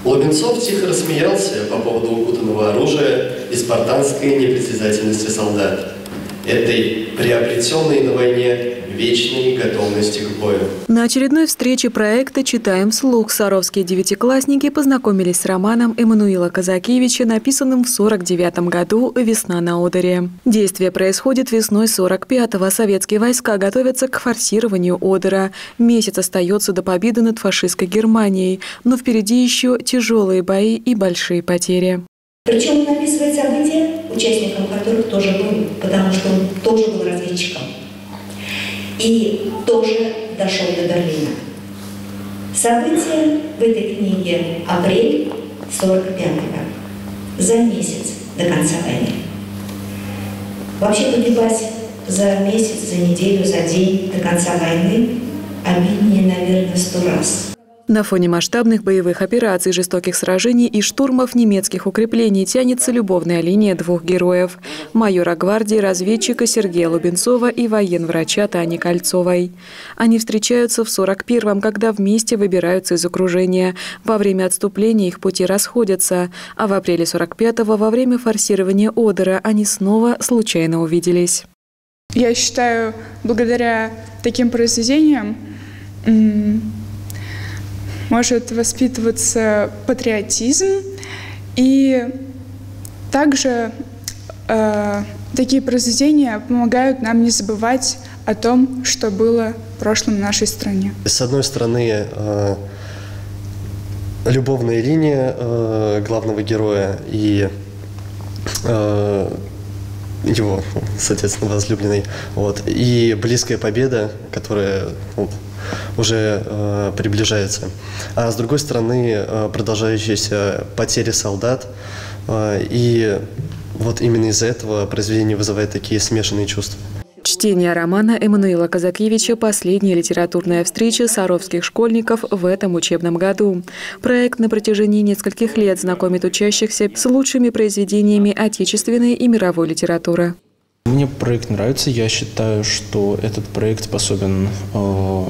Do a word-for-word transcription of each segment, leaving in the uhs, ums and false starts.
Лубенцов тихо рассмеялся по поводу укутанного оружия и спартанской непритязательности солдат, этой приобретенной на войне вечной готовности к бою. На очередной встрече проекта «Читаем вслух» саровские девятиклассники познакомились с романом Эммануила Казакевича, написанным в сорок девятом году «Весна на Одере». Действие происходит весной сорок пятого. Советские войска готовятся к форсированию Одера. Месяц остается до победы над фашистской Германией, но впереди еще тяжелые бои и большие потери. Причем он описывает события, участником которых тоже был, потому что он тоже был разведчиком. И тоже дошел до Берлина. События в этой книге апрель сорок пятого, за месяц до конца войны. Вообще погибать за месяц, за неделю, за день до конца войны обиднее, наверное, сто раз. На фоне масштабных боевых операций, жестоких сражений и штурмов немецких укреплений тянется любовная линия двух героев – майора гвардии разведчика Сергея Лубенцова и военврача Тани Кольцовой. Они встречаются в сорок первом, когда вместе выбираются из окружения. Во время отступления их пути расходятся, а в апреле сорок пятого во время форсирования Одера они снова случайно увиделись. Я считаю, благодаря таким произведениям может воспитываться патриотизм, и также э, такие произведения помогают нам не забывать о том, что было в прошлом в нашей стране. С одной стороны, э, любовная линия э, главного героя и э, его, соответственно, возлюбленной, вот, и близкая победа, которая вот, уже э, приближается. А с другой стороны, э, продолжающиеся потери солдат, э, и вот именно из-за этого произведение вызывает такие смешанные чувства. Чтение романа Эммануила Казакевича – последняя литературная встреча саровских школьников в этом учебном году. Проект на протяжении нескольких лет знакомит учащихся с лучшими произведениями отечественной и мировой литературы. Мне проект нравится. Я считаю, что этот проект способен, э,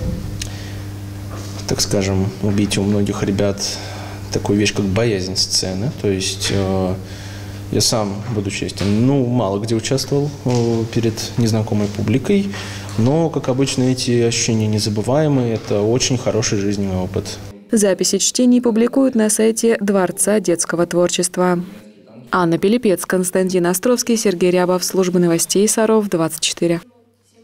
так скажем, убить у многих ребят такую вещь, как боязнь сцены. То есть э, я сам, буду честен, ну, мало где участвовал э, перед незнакомой публикой, но, как обычно, эти ощущения незабываемые. Это очень хороший жизненный опыт. Записи чтений публикуют на сайте Дворца детского творчества. Анна Пилипец, Константин Островский, Сергей Рябов. Служба новостей Саров, двадцать четыре.